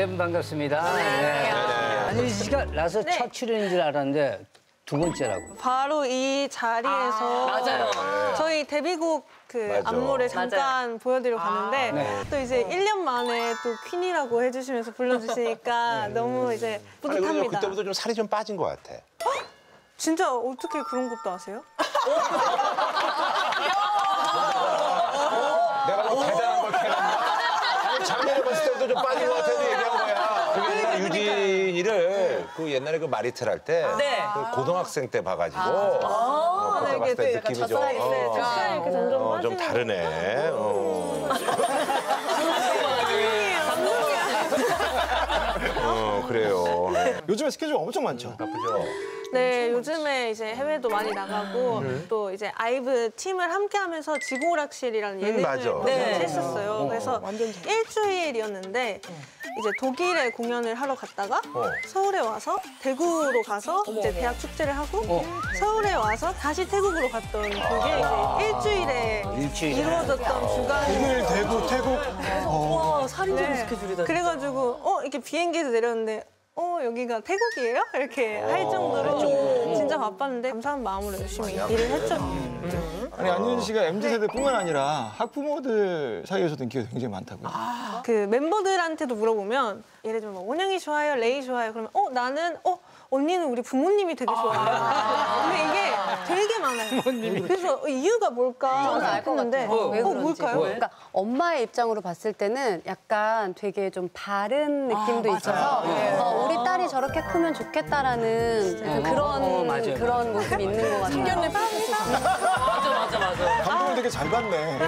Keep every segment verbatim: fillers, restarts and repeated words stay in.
네, 반갑습니다. 네. 안유진 씨가 나서 네. 첫 출연인 줄 알았는데 두 번째라고. 바로 이 자리에서 아, 맞아요. 저희 데뷔곡 그 맞아. 안무를 잠깐 맞아요. 보여드리러 갔는데 네. 또 이제 일 년 만에 또 퀸이라고 해주시면서 불러주시니까 너무 이제 아니, 근데 뿌듯합니다. 그때부터 좀 살이 좀 빠진 것 같아. 진짜 어떻게 그런 것도 아세요? 내가 뭐 대단한 걸 캐놨나? 작년에 봤을 때도 좀 빠진 것 같아서 얘기한 거야. 그게 유진이를 그 옛날에 그 마리텔 할 때 네. 그 고등학생 때 봐가지고 어, 그때 봤을 때 느낌이 좀, 젖살이 있어요. 어, 젖살이 이렇게 점점 어, 좀 빠지는 다르네. 어. 어, 그래요. 네. 요즘에 스케줄 엄청 많죠? 바쁘죠? 네, 요즘에 이제 해외도 많이 나가고 또 이제 아이브 팀을 함께 하면서 지구오락실이라는 예능을 맞아. 네. 했었어요. 그래서 일주일이었는데 이제 독일에 공연을 하러 갔다가 어. 서울에 와서 대구로 가서 이제 대학 축제를 하고 서울에 와서 다시 태국으로 갔던 그게 이제 일주일에 일주일에. 이루어졌던 주간 독일, 대구, 태국. 와, 살인적인 네. 스케줄이다. 그래가지고 어 이렇게 비행기에서 내렸는데 어 여기가 태국이에요? 이렇게 할 정도로 진짜 바빴는데 감사한 마음으로 열심히 일을 했죠. 아니, 안유진 씨가 엠지 세대뿐만 아니라 학부모들 사이에서도 인기가 굉장히 많다고요. 그 멤버들한테도 물어보면 예를 들면 뭐 원영이 좋아요, 레이 좋아요. 그러면 어 나는 어 언니는 우리 부모님이 되게 좋아요. 근데 이게 되게 많아요. 그래서 이유가 뭘까 저는 알 것 생각했는데 같아요. 왜 어 그런지. 뭘까요? 그러니까 엄마의 입장으로 봤을 때는 약간 되게 좀 바른 느낌도 있어서 어, 우리 딸이 저렇게 크면 좋겠다라는 약간 그런 어, 맞아요. 그런 모습이 있는 것 같아요. 성경에 맞아, 맞아, 맞아. 감독을 되게 잘 받네.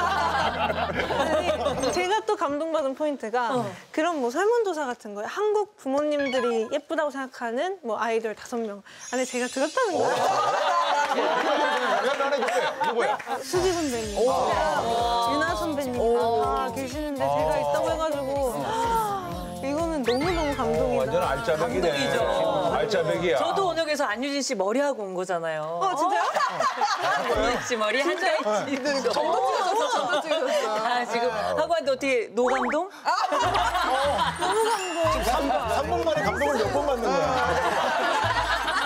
아니, 제가 또 감동받은 포인트가 그런 뭐 설문조사 같은 거예요. 한국 부모님들이 예쁘다고 생각하는 뭐 아이돌 다섯 명 안에 제가 들었다는 거예요. 나는 그때 누구야? 수지 선배님, 유나 선배님 다 계시는데 제가 있다고 해가지고 이거는 너무너무 감동이다. 완전 알짜배기네. 감동이죠. 알짜배기야. 저도 원역에서 안유진 씨 머리하고 온 거잖아요. 어 진짜요? 안유진 씨 머리 한자있지. 정도 찍어줬어, 정도 찍어줬어. 아, 지금 하고 왔는데 어떻게 노감동? 삼 분 만에 감동을 몇 번 받는 거야.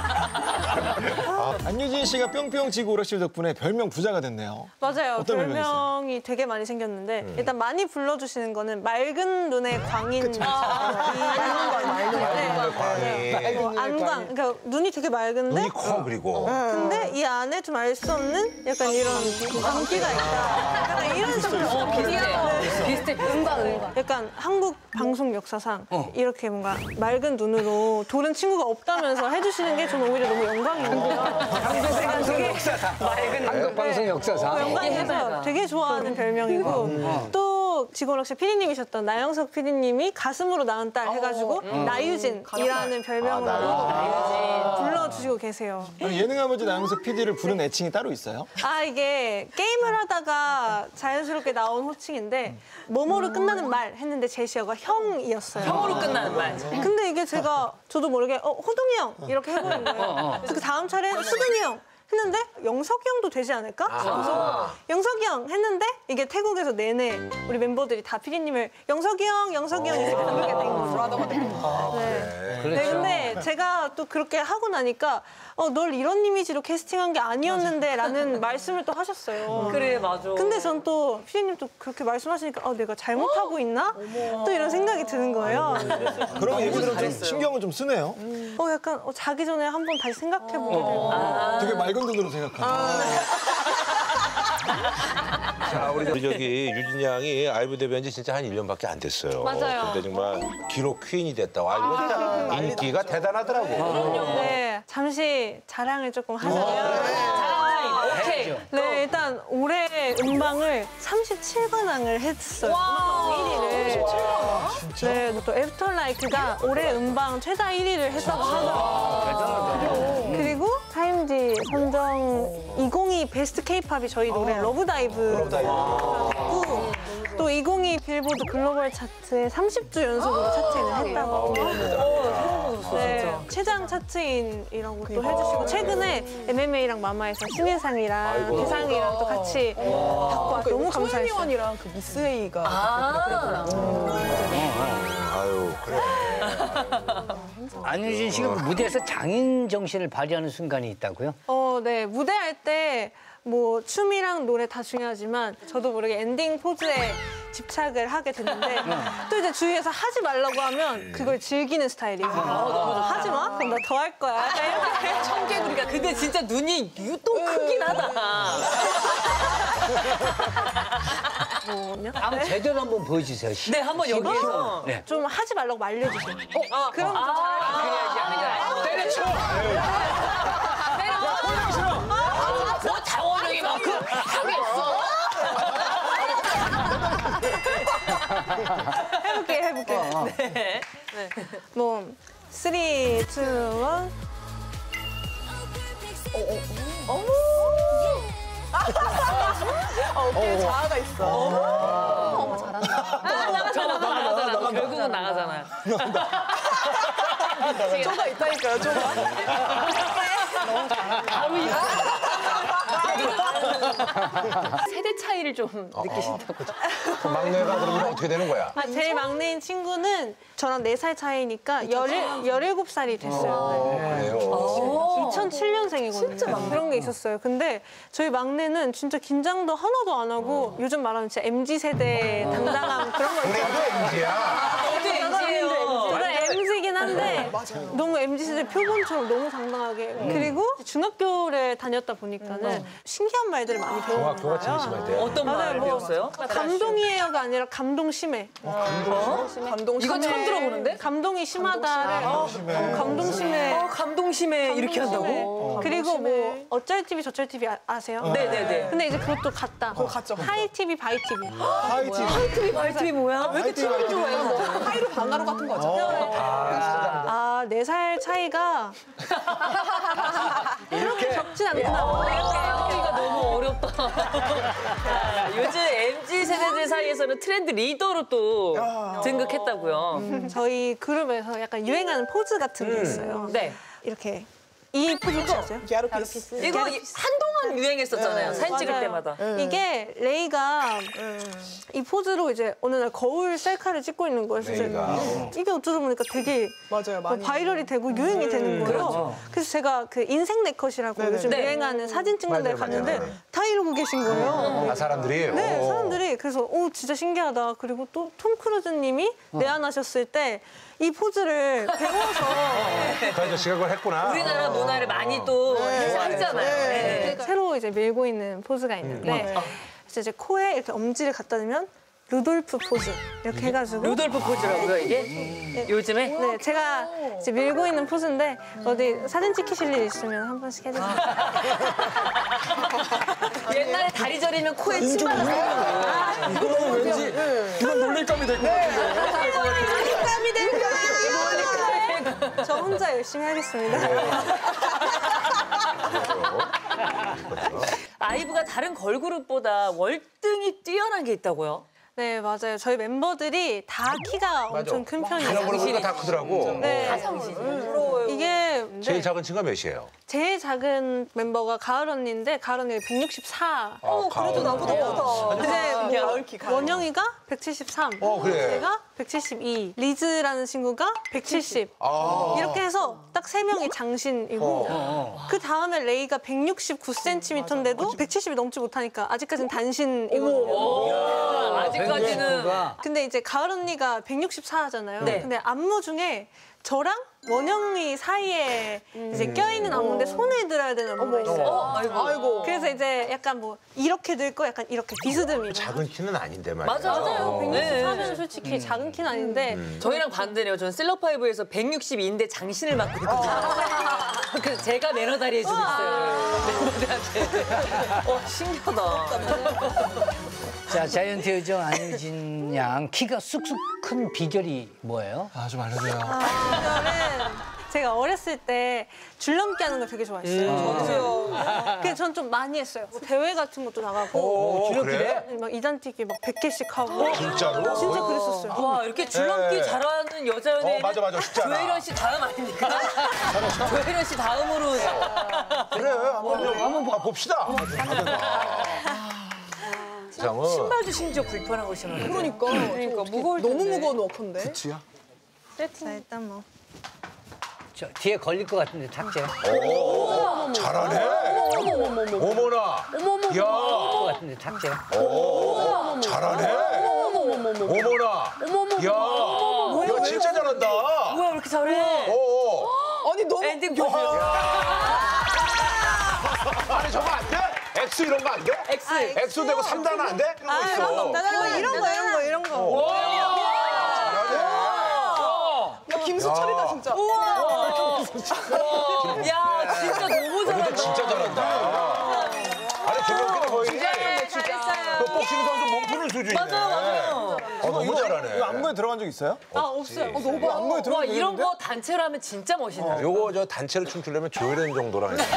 아, 안유진 씨가 뿅뿅 지구 오락실 덕분에 별명 부자가 됐네요. 맞아요. 어떤 별명이 별명이 되게 많이 생겼는데 일단 많이 불러주시는 거는 맑은 눈의 광인. 맑은 광이. 안광. 그러니까 눈이 되게 맑은데 눈이 커, 그리고. 근데 이 안에 좀 알 수 없는 약간 이런 광기가 있다. 약간 이런 식으로 비슷해. 비슷해. 은광, 은광. 약간 한국 방송 역사상 이렇게 뭔가 맑은 눈으로 도른 친구가 없다면서 해주시는 게 저는 오히려 너무 영광인 거예요. 한국 방송 역사상. 맑은 한국 방송 역사상. 어, 영광이어서 되게 좋아하는 별명이고 또 지구오락실 피디님이셨던 나영석 피디님이 가슴으로 낳은 딸 해가지고 나유진이라는 별명으로 불러주시고 계세요. 아니, 예능 아버지 나영석 피디를 부른 애칭이 따로 있어요? 아 이게 게임을 하다가 자연스럽게 나온 호칭인데 뭐뭐로 끝나는 말 했는데 제시어가 형이었어요. 형으로 끝나는 말. 근데 이게 제가 저도 모르게 어 호동이 형 이렇게 해버린 거예요. 그래서 그 다음 차례 수근이 형 했는데 영석이 형도 되지 않을까? 그래서 영석이 형 했는데 이게 태국에서 내내 우리 멤버들이 다 피디님을 영석이 형, 영석이 형 이렇게 부르게 된 거죠. 네. 그렇죠. 네, 근데 제가 또 그렇게 하고 나니까 어, 널 이런 이미지로 캐스팅한 게 아니었는데 라는 말씀을 또 하셨어요. 그래, 맞아. 근데 전 또 피디님 또 그렇게 말씀하시니까 어, 내가 잘못하고 있나? 또 이런 생각이 드는 거예요. 그런 얘기 들으면 좀 신경을 좀 쓰네요. 어, 약간 어, 자기 전에 한번 다시 생각해보게 되고. 되게 맑은 눈으로 생각하네. 자, 우리, 우리 저기 유진 양이 아이브 데뷔한 지 진짜 한 일 년밖에 안 됐어요. 맞아요. 근데 정말 기록 퀸이 됐다고. 아, 이거 인기가 대단하더라고. 네, 잠시 자랑을 조금 하자면. 오케이. 네, 일단 올해 음방을 삼십칠 관왕을 했어요. 일 위를. 네, 또 애프터라이크가 올해 음방 최다 일 위를 했다고 하더라고요. 그리고 타임지 선정 이천이십이 베스트 K-팝이 저희 노래 러브다이브. 또 이천이십이 빌보드 글로벌 차트에 삼십 주 연속으로 차트인을 했다고. 네, 최장 차트인이라고 또 해주시고 최근에 엠엠에이랑 마마에서 신인상이랑 대상이랑 또 같이 받고 왔 너무 감사했어요. 소연이원이랑 그 미스 A가 아. 아유, 그래. 안유진 씨가 무대에서 장인 정신을 발휘하는 순간이 있다고요? 어, 네. 무대할 때 뭐 춤이랑 노래 다 중요하지만 저도 모르게 엔딩 포즈에 집착을 하게 됐는데 또 이제 주위에서 하지 말라고 하면 그걸 즐기는 스타일이에요. 어, 하지 마? 그럼 나 더 할 거야. 약간 이렇게. 청개구리가 근데 진짜 눈이 유독 크긴 하다. 뭐냐? 한번 제대로 한번 보여주세요. 시- 네, 한번 시범. 여기서. 네. 좀 하지 말라고 말려주세요. 어, 그럼 좀 잘할 때려쳐. 뭐 장원영이 만큼 하겠어. 해볼게, 해볼게. 네. 네. 뭐, 쓰리, 투, 원. 어깨에 자아가 있어. 어머 잘한다. 나가잖아, 나가잖아. 결국은 나가잖아요. 쪼가 있다니까요, 쪼가. 세대 차이를 좀 느끼신다고. 그 막내가 그러면 어떻게 되는 거야? 아, 제일 막내인 친구는 저랑 네 살 차이니까 열일, 열일곱 살이 됐어요. 네. 그래요. 이천칠 년생이거든요. 그런 게 있었어요. 근데 저희 막내는 진짜 긴장도 하나도 안 하고 요즘 말하는 진짜 엠지 세대 당당함 그런 거 있잖아요. 우리도 엠지야. 어제 엠지예요. 저는 엠지긴 한데 너무 엠지 세대 표본처럼 너무 당당하게 그리고 중학교를 다녔다 보니까는 신기한 말들을 많이 배우는 중학교가 제일 거예요. 심할 때. 어떤 맞아요, 말 뭐 배웠어요? 감동이에요가 아니라 감동심해. 감동. 이거 처음 들어보는데? 감동이 심하다를 어, 감동심해. 어, 감동심에 이렇게 한다고? 그리고 뭐 어쩔 티비 저쩔 티비 아, 아세요? 네네네. 근데 이제 그것도 같다. 같죠. 하이 티비 바이 티비. 하이티. 하이티비 바이티비 뭐야? 왜 이렇게 하이티, 처음 하이티. 좋아해? 하이로 방가루 같은 거죠. 아, 네 살 차이가 그렇게 적진 않구나. 하이티비가 너무 어렵다. 아, 요즘 엠지 세대들 사이에서는 트렌드 리더로 또 등극했다고요. 저희 그룹에서 약간 유행하는 포즈 같은 게 있어요. 네. 이렇게 이 포즈 혹시 아세요? 기아로피스. 이거 한동안 유행했었잖아요. 사진 찍을 맞아요. 때마다. 이게 레이가 이 포즈로 이제 어느 날 거울 셀카를 찍고 있는 거예요. 그래서 레이가. 이게 어쩌다 보니까 되게 맞아요, 많이. 바이럴이 되고 유행이 되는 거예요. 그래서 제가 그 인생 네컷이라고 요즘 네. 유행하는 사진 찍는 데 맞아요, 갔는데 맞아요. 다 이러고 계신 거예요. 아, 사람들이? 네, 오. 사람들이 그래서 오 진짜 신기하다. 그리고 또 톰 크루즈님이 내한하셨을 때 이 포즈를 배워서 그 아저씨가 그걸 했구나. 우리나라 문화를 많이 또 했잖아요. 네. 새로 이제 밀고 있는 포즈가 있는데 그래서 이제 코에 이렇게 엄지를 갖다 대면 루돌프 포즈 이렇게 해가지고 루돌프 포즈라고요, 이게? 요즘에? 네, 제가 이제 밀고 있는 포즈인데 어디 사진 찍히실 일 있으면 한 번씩 해주세요. 옛날에 다리 저리면 코에 침 발랐어요. 이거는 왠지 그만 놀릴감이 될 것 같은데. 감이 될 거예요. 저 혼자 열심히 하겠습니다. 아이브가 다른 걸그룹보다 월등히 뛰어난 게 있다고요? 네, 맞아요. 저희 멤버들이 다 키가 엄청 큰 편이에요. 이런 거는 보니까 다 크더라고. 네. 이게 제일 작은 친구가 몇이에요? 제일 작은 멤버가 가을 언니인데 가을 언니가 백육십사. 어, 그래도 나보다 크다. 이제 가을 키, 가을. 원영이가 백칠십삼. 어, 그래. 제가 백칠십이. 리즈라는 친구가 백칠십. 아. 이렇게 해서 딱 세 명이 장신이고 그 다음에 레이가 백육십구 센티미터인데도 백칠십이 넘지 못하니까 아직까지는 단신이거든요. 아직까지는. 근데 이제 가을 언니가 백육십사 하잖아요. 네. 근데 안무 중에 저랑 원영이 사이에 이제 껴있는 안무인데 손을 들어야 되는 안무가 있어요. 어, 아이고. 아이고. 그래서 이제 약간 뭐 이렇게 들 거 약간 이렇게 비스듬히. 작은 키는 아닌데 말이야. 맞아요. 맞아요. 네. 백육십사면 솔직히 작은 키는 아닌데 저희랑 반대네요. 저는 셀럽파이브에서 백육십이인데 장신을 맡고 있거든요. 그래서 제가 매너 다리 해주고 있어요. 멤버들한테. 어, 신기하다. 자, 자이언트 요정 안유진 양 키가 쑥쑥 큰 비결이 뭐예요? 아, 좀 알려줘요. 이거는 제가 어렸을 때 줄넘기 하는 걸 되게 좋아했어요. 저도요. 그래서 전 좀 많이 했어요. 뭐 대회 같은 것도 나가고 오, 그래? 막 이단뛰기 막 백 개씩 하고 진짜로? 진짜 그랬었어요. 와, 이렇게 줄넘기 네. 잘하는 여자 연예인. 어, 맞아, 맞아. 쉽지 않아. 조혜련 씨 다음 아닙니까? 조혜련 씨 다음으로. 그래, 한번 좀 한번 봐- 봅시다. 장은 신발도 심지어 불편한 거 신어요. 그러니까. 그러니까 무거울 너무 무거운 워커인데. 치야? 자, 일단 뭐. 저 뒤에 걸릴 것 같은데 탁재. 오, 잘하네. 어머나. 야. 것 같은데 탁재. 오, 잘하네. 어머나. 야. 야, 진짜 잘한다. 뭐야, 왜 이렇게 잘해? 오. 아니 너무 엔딩 포즈. 아니, 저거 안 돼? X 이런 거 안 돼? X. X 되고 삼 단은 안 돼? 이런 거 있어. 나 이런 거, 이런 거, 이런 거. 야, 김수철이다 진짜. 야, 진짜 너무 근데 잘한다. 진짜 잘한다. 아니, 김영빈이 거의 잘했어요. 그 복싱 선수 몸 푸는 수준이네. 맞아요, 맞아요. 어, 너무 잘하네. 이거 안무에 들어간 적 있어요? 아, 없어요. 이거 안무에 와, 들어간 적 이런 있는데? 거 단체로 하면 진짜 멋있네. 요거 저 단체로 춤추려면 조혜련 정도랑 해야 돼.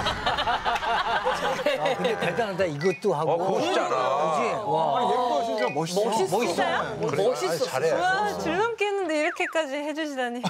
아, 근데 대단하다. 이것도 하고. 어, 그거 쉽지 않아. 그지? 와. 예뻐, 진짜 멋있어. 멋있어요? 그래, 멋있었어. 아니, 잘해. 와, 줄넘기 했는데 이렇게까지 해주시다니.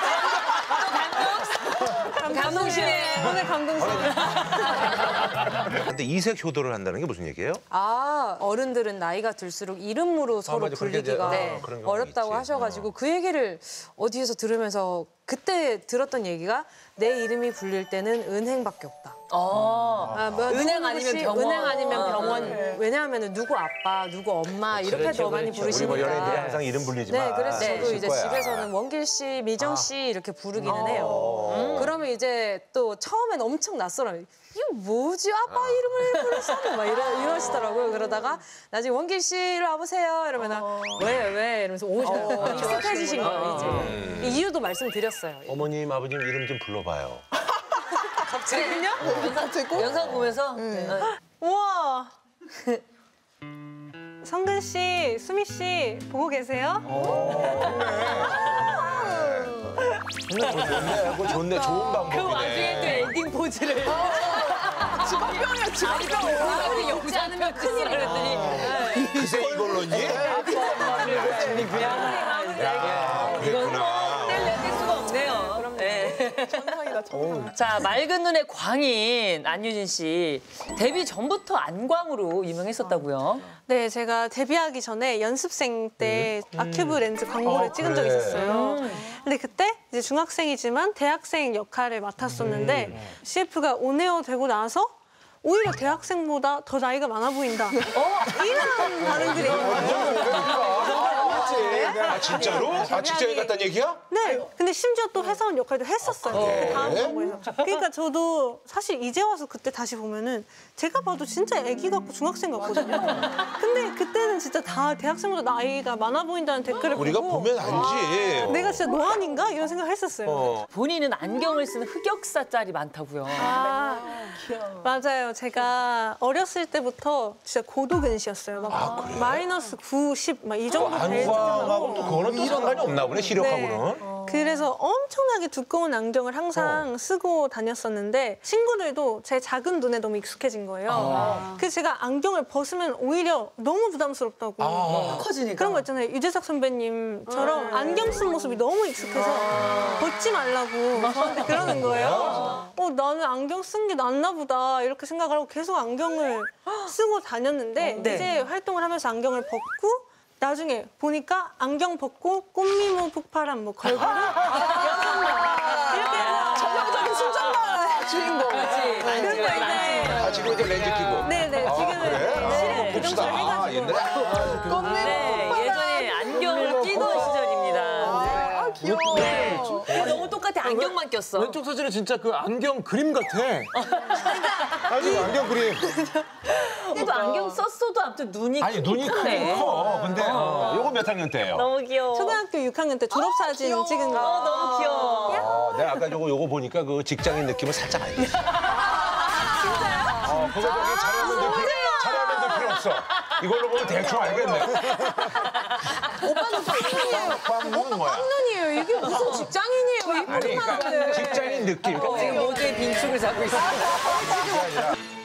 감동시네. 오늘 감동시네. 근데 이색 효도를 한다는 게 무슨 얘기예요? 아, 어른들은 나이가 들수록 이름으로 서로 맞아. 그렇게 이제, 불리기가 어, 그런 경우가 어렵다고 있지. 하셔가지고 그 얘기를 어디에서 들으면서 그때 들었던 얘기가 내 이름이 불릴 때는 은행밖에 없다. 어. 아, 뭐 은행 누구 아니면 씨, 병원. 은행 아니면 어. 병원. 왜냐하면 누구 아빠, 누구 엄마 이렇게 그렇죠, 더 많이 그렇죠. 우리 뭐 연예인들이 부르시니까. 항상 이름 불리지만. 네, 그래서 저도 있을 이제 거야. 집에서는 원길 씨, 미정 씨 이렇게 부르기는 해요. 어. 음. 그러면 이제 또 처음엔 엄청 낯설어요. 이거 뭐지? 아빠 이름을 부르시는 막 이러, 이러시더라고요. 그러다가 나중에 원길 씨로 와보세요. 이러면 나 왜, 왜? 이러면서 오셔요. 익숙해지신 거예요, 이제. 이 이유도 말씀드렸어요. 어머님, 아버님 이름 좀 불러봐요. 갑자기요? 영상 보면서? 네. 우와. 성근 씨, 수미 씨 보고 계세요? 좋네, 그거 좋네, 좋은 방법이네. 그 와중에 또 엔딩 포즈를. 지방병이야 지방병. 아, 영상하면 큰일이라 그랬더니. 그새 이걸로니? 야, 그랬구나. 뗄 수가 없네요. 네. 천상이다 천상. 자, 맑은 눈의 광인 안유진 씨. 데뷔 전부터 안광으로 유명했었다고요. 네, 제가 데뷔하기 전에 연습생 때 아큐브 렌즈 광고를 찍은 적이 있었어요. 근데 그때 이제 중학생이지만 대학생 역할을 맡았었는데 씨에프가 온에어 되고 나서 오히려 대학생보다 더 나이가 많아 보인다. 어? 이런 반응들이 아, 진짜로? 아, 직장에 갔다는 얘기야? 네. 근데 심지어 또 회사원 역할도 했었어요. 그 다음 광고에서. 그러니까 저도 사실 이제 와서 그때 다시 보면은 제가 봐도 진짜 애기 같고 중학생 같거든요. 근데 그때는 진짜 다 대학생보다 나이가 많아 보인다는 댓글을 우리가 보고 보면 알지. 내가 진짜 노안인가? 이런 생각을 했었어요. 어. 본인은 안경을 쓰는 흑역사 짤이 많다고요. 아, 맞아요. 제가 어렸을 때부터 진짜 고도근시였어요. 막 마이너스 구, 십 막 이 정도 될 안광하고 또 정도로. 그거는 또 상관이 없나 보네, 시력하고는. 그래서 엄청나게 두꺼운 안경을 항상 쓰고 다녔었는데 친구들도 제 작은 눈에 너무 익숙해진 거예요. 그래서 제가 안경을 벗으면 오히려 너무 부담스럽다고. 커지니까. 그런 거 있잖아요. 유재석 선배님처럼 안경 쓴 모습이 너무 익숙해서 벗지 말라고 저한테 그러는 거예요. 어, 나는 안경 쓴 게 낫나 보다 이렇게 생각을 하고 계속 안경을 쓰고 다녔는데 네. 이제 활동을 하면서 안경을 벗고 나중에 보니까 안경 벗고 꽃미모 폭발한 뭐 걸그룹 여섯 명 이렇게 해서 전형적인 순정만 주인공. 그렇지. 그런 거 있네. 아, 지금 이제 렌즈 끼고. 네네 아, 지금은 그래? 실에 봅시다. 교정술을 아, 해가지고 옛날에. 네, 예전에 안경을 끼던 시절입니다. 아 귀여워. 네. 너무 똑같아. 안경만 꼈어. 왼쪽 사진은 진짜 그 안경 그림 같아. 아주 안경 그림. 또 안경 썼어도 아무튼 눈이 아니, 눈이 크네. 크고 커. 근데, 어, 요거 몇 학년 때예요? 너무 귀여워. 초등학교 육 학년 때 졸업 사진 찍은 거. 어, 너무 귀여워. 어, 내가 아까 요거, 요거 보니까 그 직장인 느낌을 살짝 알겠어. 진짜요? 어, 그거 저기 잘하면 될 필요, 잘하면 될 필요 없어. 이걸로 보면 대충 알겠네. 오빠는 꽝눈이에요. 꽝눈은 뭐야? 꽝눈이에요. 이게 무슨 직장인이에요. 아니, 그러니까 직장인 느낌. 그러니까 지금 모두의 빈축을 잡고 있습니다. 그게 아니라